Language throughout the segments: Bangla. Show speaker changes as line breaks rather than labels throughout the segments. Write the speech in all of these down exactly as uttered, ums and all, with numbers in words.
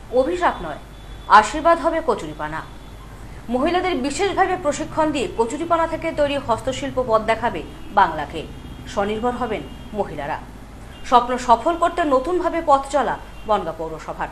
অভিশাপ নয়, আশীর্বাদ হবে কচুরিপানা। মহিলাদের বিশেষভাবে প্রশিক্ষণ দিয়ে কচুরিপানা থেকে তৈরি হস্তশিল্প পথ দেখাবে বাংলাকে। স্বনির্ভর হবেন মহিলারা। স্বপ্ন সফল করতে নতুনভাবে পথ চলা বনগাঁ পৌরসভার।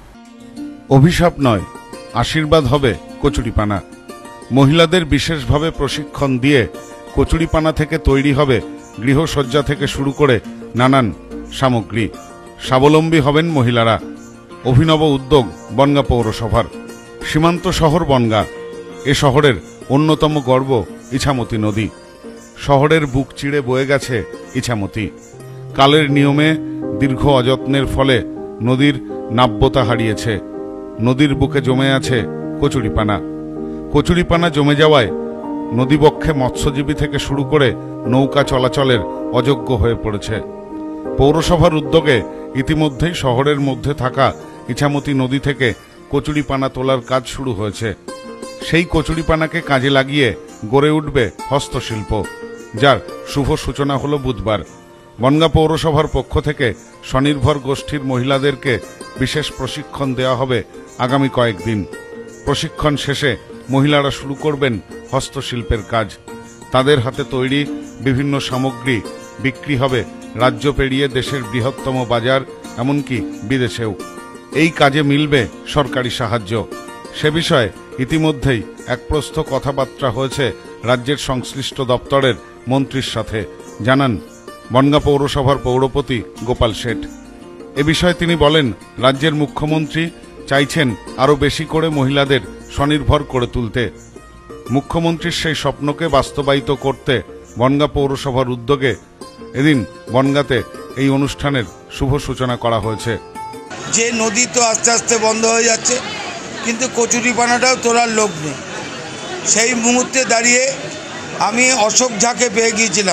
অভিশাপ নয়, আশীর্বাদ হবে কচুরিপানা। মহিলাদের বিশেষভাবে প্রশিক্ষণ দিয়ে কচুরিপানা থেকে তৈরি হবে গৃহসজ্জা থেকে শুরু করে নানান সামগ্রী। স্বাবলম্বী হবেন মহিলারা। অভিনব উদ্যোগ বনগাঁ পৌরসভার। সীমান্ত শহর বনগাঁ। এ শহরের অন্যতম গর্ব ইছামতি নদী। শহরের বুক চিড়ে বয়ে গেছে ইছামতি। কালের নিয়মে দীর্ঘ অযত্নের ফলে নদীর নাব্যতা হারিয়েছে। নদীর বুকে জমে আছে কচুরিপানা। কচুরিপানা জমে যাওয়ায় নদীবক্ষে মৎস্যজীবী থেকে শুরু করে নৌকা চলাচলের অযোগ্য হয়ে পড়েছে। পৌরসভার উদ্যোগে ইতিমধ্যেই শহরের মধ্যে থাকা ইছামতি নদী থেকে কচুরিপানা তোলার কাজ শুরু হয়েছে। সেই কচুরিপানাকে কাজে লাগিয়ে গড়ে উঠবে হস্তশিল্প, যার শুভ সূচনা হল বুধবার। বনগাঁ পৌরসভার পক্ষ থেকে স্বনির্ভর গোষ্ঠীর মহিলাদেরকে বিশেষ প্রশিক্ষণ দেওয়া হবে আগামী কয়েকদিন। প্রশিক্ষণ শেষে মহিলারা শুরু করবেন হস্তশিল্পের কাজ। তাদের হাতে তৈরি বিভিন্ন সামগ্রী বিক্রি হবে রাজ্য পেরিয়ে দেশের বৃহত্তম বাজার, এমনকি বিদেশেও। এই কাজে মিলবে সরকারি সাহায্য। সে বিষয়ে ইতিমধ্যেই এক প্রস্থ কথাবার্তা হয়েছে রাজ্যের সংশ্লিষ্ট দপ্তরের মন্ত্রীর সাথে, জানান বনগাঁ পৌরসভার পৌরপতি গোপাল শেঠ। এ বিষয়ে তিনি বলেন, রাজ্যের মুখ্যমন্ত্রী চাইছেন আরও বেশি করে মহিলাদের স্বনির্ভর করে তুলতে। মুখ্যমন্ত্রীর সেই স্বপ্নকে বাস্তবায়িত করতে বনগাঁ পৌরসভার উদ্যোগে এদিন বনগাঁতে এই অনুষ্ঠানের শুভ সূচনা করা হয়েছে।
যে নদী তো আস্তে আস্তে বন্ধ হয়ে যাচ্ছে, কিন্তু কচুরিপানাটাও তোলার লোক নেই। সেই মুহূর্তে দাঁড়িয়ে আমি অশোক ঝাকে পেয়ে গিয়েছিলাম,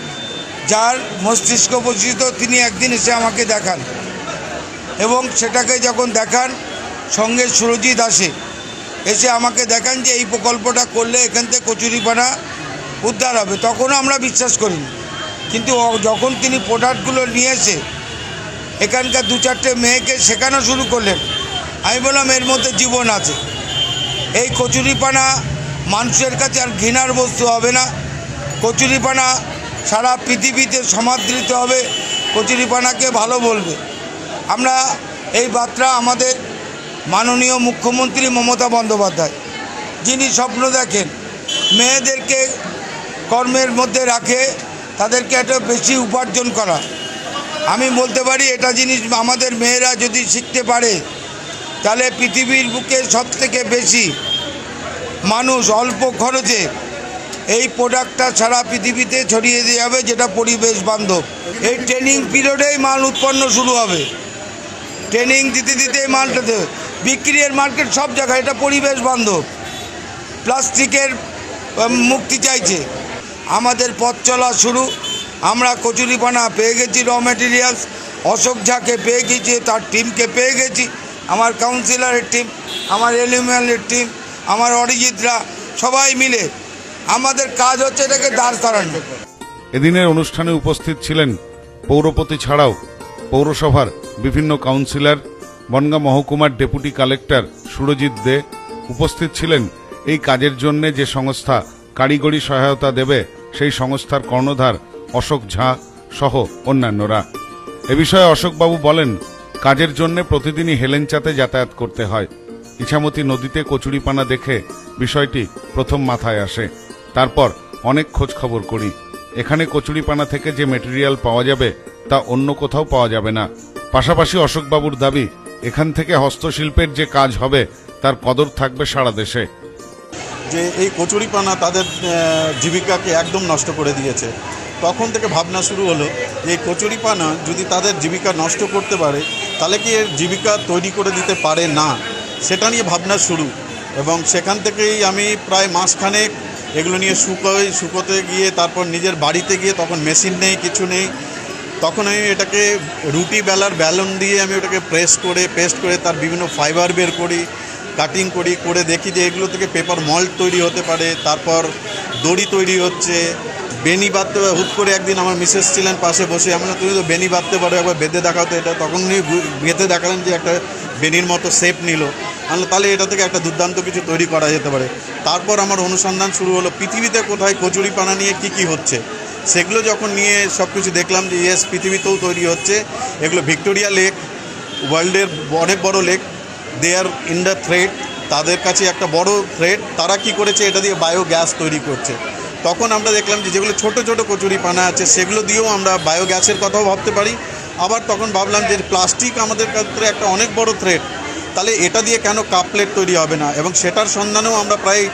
যার মস্তিষ্ক প্রসূত। তিনি একদিন এসে আমাকে দেখান এবং সেটাকে যখন দেখান, সঙ্গে সুরজিৎ আসে, এসে আমাকে দেখান যে এই প্রকল্পটা করলে এখান থেকে কচুরিপানা উদ্ধার হবে। তখনও আমরা বিশ্বাস করিনি, কিন্তু যখন তিনি প্রোডাক্টগুলো নিয়ে এসে এখানকার দু চারটে মেয়েকে শেখানো শুরু করলেন, আমি বললাম এর মধ্যে জীবন আছে। এই কচুরিপানা মানুষের কাছে আর ঘৃণার বস্তু হবে না। কচুরিপানা সারা পৃথিবীতে সমাদৃত হবে, কচুরিপানাকে ভালো বলবে। আমরা এই বার্তা আমাদের মাননীয় মুখ্যমন্ত্রী মমতা বন্দ্যোপাধ্যায়, যিনি স্বপ্ন দেখেন মেয়েদেরকে কর্মের মধ্যে রাখে, তাদেরকে একটা বেশি উপার্জন করা। আমি বলতে পারি এটা জিনিস আমাদের মেয়েরা যদি শিখতে পারে, তাহলে পৃথিবীর বুকে সব থেকে বেশি মানুষ অল্প খরচে এই প্রোডাক্টটা সারা পৃথিবীতে ছড়িয়ে দিয়ে যাবে, যেটা পরিবেশ বান্ধব। এই ট্রেনিং পিরিয়ডেই মাল উৎপন্ন শুরু হবে। ট্রেনিং দিতে দিতে মালটা দেবে, বিক্রির মার্কেট সব জায়গায়। এটা পরিবেশ বান্ধব, প্লাস্টিকের মুক্তি চাইছে। আমাদের পথ চলা শুরু। আমরা কচুরিপানা পেয়ে গেছি, র ম্যাটেরিয়ালস। অশোক ঝাকে পেয়ে গেছি, তার টিমকে পেয়ে গেছি। আমার কাউন্সিলরের টিম, আমার এলিমিনালের টিম, আমার অরিজিৎরা, সবাই মিলে আমাদের কাজ হচ্ছে এটাকে দাঁড় করানো।
এদিনের অনুষ্ঠানে উপস্থিত ছিলেন পৌরপতি ছাড়াও পৌরসভার বিভিন্ন কাউন্সিলর, বনগাঁ মহকুমার ডেপুটি কালেক্টর সুরজিৎ দে। উপস্থিত ছিলেন এই কাজের জন্য যে সংস্থা কারিগরি সহায়তা দেবে সেই সংস্থার কর্ণধার অশোক ঝা সহ অন্যান্যরা। এ বিষয়ে অশোকবাবু বলেন, কাজের জন্য প্রতিদিনই হেলেঞ্চাতে যাতায়াত করতে হয়। ইছামতি নদীতে কচুরিপানা দেখে বিষয়টি প্রথম মাথায় আসে। তারপর অনেক খোঁজ খবর করি। এখানে কচুরিপানা থেকে যে মেটেরিয়াল পাওয়া যাবে তা অন্য কোথাও পাওয়া যাবে না। পাশাপাশি অশোকবাবুর দাবি, এখান থেকে হস্তশিল্পের যে কাজ হবে তার কদর থাকবে সারা দেশে।
যে এই কচুরিপানা তাদের জীবিকাকে একদম নষ্ট করে দিয়েছে। তখন থেকে ভাবনা শুরু হলো যে এই কচুরিপানা যদি তাদের জীবিকা নষ্ট করতে পারে, তাহলে কি এর জীবিকা তৈরি করে দিতে পারে না, সেটা নিয়ে ভাবনা শুরু। এবং সেখান থেকেই আমি প্রায় মাসখানেক এগুলো নিয়ে শুকোই, শুকোতে গিয়ে তারপর নিজের বাড়িতে গিয়ে, তখন মেশিন নেই, কিছু নেই, তখন আমি এটাকে রুটি বেলার ব্যালন দিয়ে আমি ওটাকে প্রেস করে পেস্ট করে তার বিভিন্ন ফাইবার বের করি, কাটিং করি, করে দেখি যে এগুলো থেকে পেপার মল্ট তৈরি হতে পারে। তারপর দড়ি তৈরি হচ্ছে, বেনি বাঁধতে। হুট করে একদিন আমার মিসেস ছিলেন পাশে বসে, আমি তুমি তো বেনি বাঁধতে পারো, একবার বেঁধে দেখাও তো এটা। তখন উনি বেঁধে দেখালেন যে একটা বেনির মতো শেপ নিল, আনলো তাহলে এটা থেকে একটা দুর্দান্ত কিছু তৈরি করা যেতে পারে। তারপর আমার অনুসন্ধান শুরু হলো পৃথিবীতে কোথায় কচুরিপানা নিয়ে কি কি হচ্ছে, সেগুলো যখন নিয়ে সব কিছু দেখলাম যে ইয়েস পৃথিবীতেও তৈরি হচ্ছে। এগুলো ভিক্টোরিয়া লেক, ওয়ার্ল্ডের অনেক বড় lake, they are in the thread, তাদের কাছে একটা বড় থ্রেড। তারা কি করেছে, এটা দিয়ে বায়োগ্যাস তৈরি করছে। তখন আমরা দেখলাম যে যেগুলো ছোট ছোট কচুরিপানা আছে সেগুলো দিয়েও আমরা বায়োগ্যাসের কথাও ভাবতে পারি। আবার তখন ভাবলাম যে প্লাস্টিক আমাদের ক্ষেত্রে একটা অনেক বড় থ্রেড, তাহলে এটা দিয়ে কেন কাপ প্লেট তৈরি হবে না। এবং সেটার সন্ধানেও আমরা প্রায়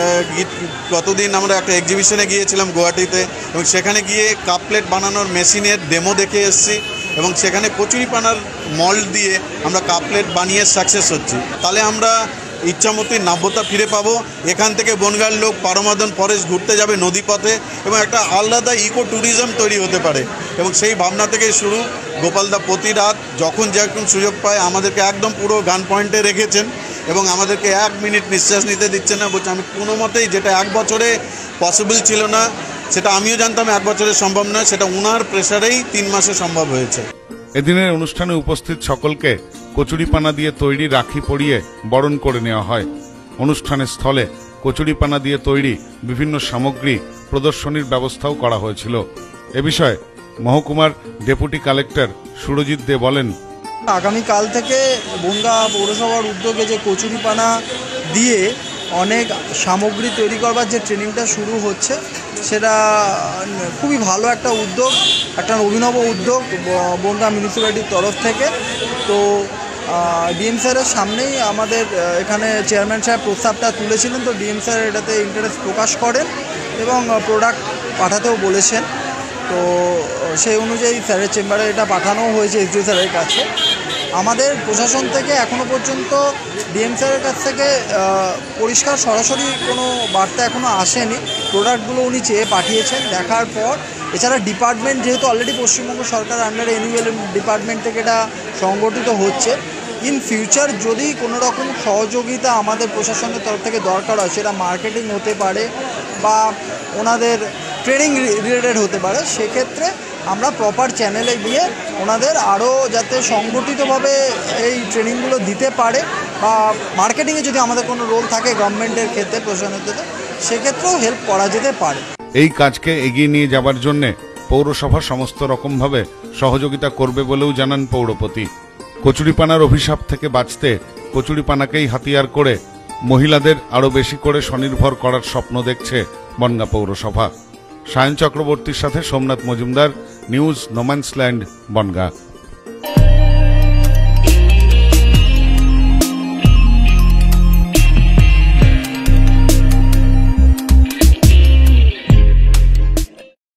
গতদিন আমরা একটা এক্সিবিশনে গিয়েছিলাম গুয়াহাটিতে, এবং সেখানে গিয়ে কাপ প্লেট বানানোর মেশিনের ডেমো দেখে এসেছি, এবং সেখানে কচুরিপানার মল্ড দিয়ে আমরা কাপ প্লেট বানিয়ে সাকসেস হচ্ছি। তাহলে আমরা ইচ্ছামতি নাব্যতা ফিরে পাবো। এখান থেকে বনগাঁর লোক পারমাদন ফরেস্ট ঘুরতে যাবে নদীপথে, এবং একটা আলাদা ইকো ট্যুরিজম তৈরি হতে পারে। এবং সেই ভাবনা থেকে শুরু, গোপালদা প্রতি রাত যখন যেরকম সুযোগ পায় আমাদেরকে একদম পুরো গান পয়েন্টে রেখেছেন, এবং আমাদেরকে এক মিনিট নিঃশ্বাস নিতে দিচ্ছে না। বলছে আমি কোনো মতেই, যেটা এক বছরে পসিবল ছিল না, সেটা আমিও জানতাম এক বছরে সম্ভব নয়, সেটা উনার প্রেসারেই তিন মাসে সম্ভব হয়েছে।
এদিনের অনুষ্ঠানে উপস্থিত সকলকে কচুরিপানা দিয়ে তৈরি রাখি পরিয়ে বরণ করে নেওয়া হয়। অনুষ্ঠানের স্থলে কচুরিপানা দিয়ে তৈরি বিভিন্ন সামগ্রী প্রদর্শনীর ব্যবস্থাও করা হয়েছিল। এ বিষয়ে মহকুমার ডেপুটি কালেক্টর সুরজিৎ দে বলেন,
আগামীকাল থেকে বনগাঁ পৌরসভার উদ্যোগে যে কচুরিপানা দিয়ে অনেক সামগ্রী তৈরি করবার যে ট্রেনিংটা শুরু হচ্ছে, সেটা খুবই ভালো একটা উদ্যোগ, একটা অভিনব উদ্যোগ বনগাঁ মিউনিসিপ্যালিটির তরফ থেকে। তো ডিএম স্যারের সামনেই আমাদের এখানে চেয়ারম্যান সাহেব প্রস্তাবটা তুলেছিলেন, তো ডিএম স্যার এটাতে ইন্টারেস্ট প্রকাশ করেন এবং প্রোডাক্ট পাঠাতেও বলেছেন। তো সেই অনুযায়ী স্যারের চেম্বারে এটা পাঠানোও হয়েছে এসডিও স্যারের কাছে। আমাদের প্রশাসন থেকে এখনও পর্যন্ত ডিএম স্যারের কাছ থেকে পরিষ্কার সরাসরি কোনো বার্তা এখনও আসেনি। প্রোডাক্টগুলো উনি চেয়ে পাঠিয়েছেন, দেখার পর এছাড়া ডিপার্টমেন্ট যেহেতু অলরেডি পশ্চিমবঙ্গ সরকার আন্ডারে এনইউএল ডিপার্টমেন্ট থেকে এটা সংগঠিত হচ্ছে, ইন ফিউচার যদি কোনো রকম সহযোগিতা আমাদের প্রশাসনের তরফ থেকে দরকার হয়, সেটা মার্কেটিং হতে পারে বা ওনাদের ট্রেনিং রিলেটেড হতে পারে, সেক্ষেত্রে আমরা প্রপার চ্যানেলে গিয়ে ওনাদের আরও যাতে সংগঠিতভাবে এই ট্রেনিংগুলো দিতে পারে, বা মার্কেটিংয়ে যদি আমাদের কোনো রোল থাকে গভর্নমেন্টের ক্ষেত্রে, প্রশাসনের ক্ষেত্রে, সেক্ষেত্রেও হেল্প করা যেতে পারে।
এই কাজকে এগিয়ে নিয়ে যাবার জন্য পৌরসভা সমস্ত রকমভাবে সহযোগিতা করবে বলেও জানান পৌরপতি। কচুরিপানার অভিশাপ থেকে বাঁচতে কচুরিপানাকেই হাতিয়ার করে মহিলাদের আরও বেশি করে স্বনির্ভর করার স্বপ্ন দেখছে বনগাঁ পৌরসভা। সায়ন চক্রবর্তীর সাথে সোমনাথ মজুমদার, নিউজ নোম্যান্সল্যান্ড, বনগাঁ।